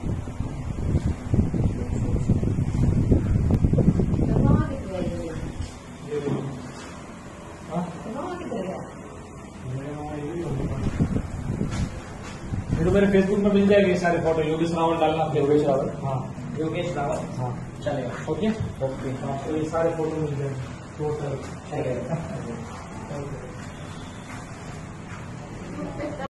तो मेरे फेसबुक में मिल जाएगी सारे फोटो। योगेश रावल डालना। योगेश रावल। हाँ योगेश रावल। हाँ चलेगा। Okay okay. आपको ये सारे फोटो मिल जाएंगे टोटल। चलेगा।